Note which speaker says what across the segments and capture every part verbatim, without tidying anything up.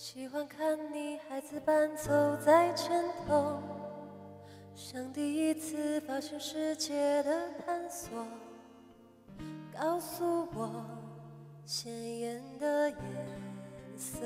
Speaker 1: 喜欢看你孩子般走在前头，像第一次发现世界的探索。告诉我，鲜艳的颜色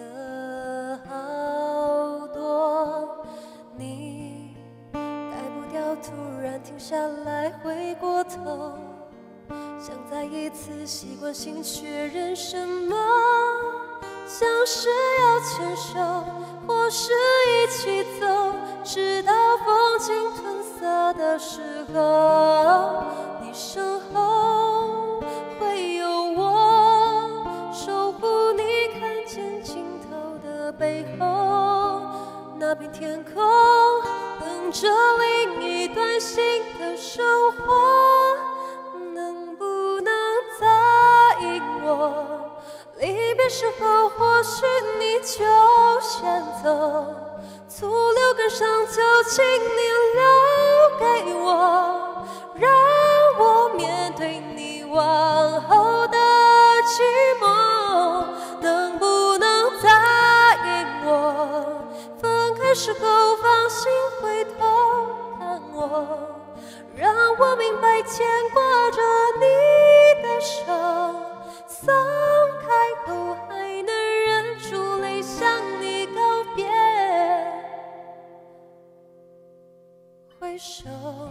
Speaker 1: 好多，你改不掉，突然停下来，回过头，想再一次习惯性确认什么。 像是要牵手，或是一起走，直到风景褪色的时候，你身后会有我，守护你看见尽头的背后，那片天空等着另一段新的生活，能不能答应我？ 离别时候，或许你就先走，粗留根伤就请你留给我，让我面对你往后的寂寞。能不能答应我，分开时候放心回头看我，让我明白牵挂着你的手。 松开后还能忍住泪向你告别，挥手。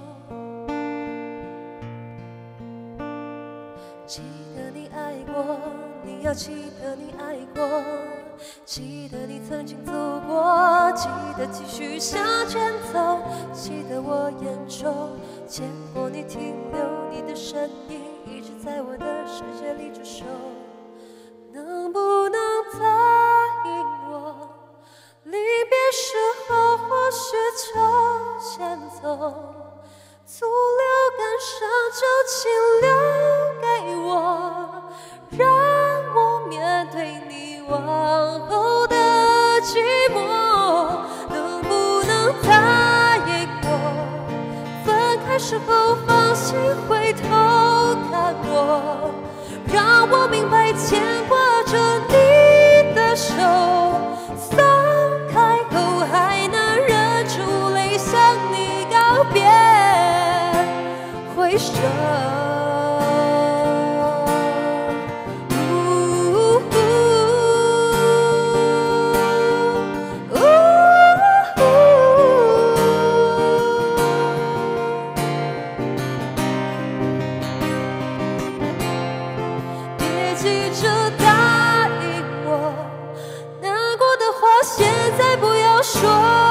Speaker 1: 记得你爱过，你要记得你爱过，记得你曾经走过，记得继续向前走，记得我眼中见过你停留，你的身影。 一直在我的世界里驻守，能不能答应我？离别时候或许就先走，粗留感伤就请留给我，让我面对你往后的寂寞。能不能答应我？分开时候放心回头。 看我，让我明白牵挂着你的手，松开后还能忍住泪向你告别，挥手。 急着答应我，难过的话现在不要说。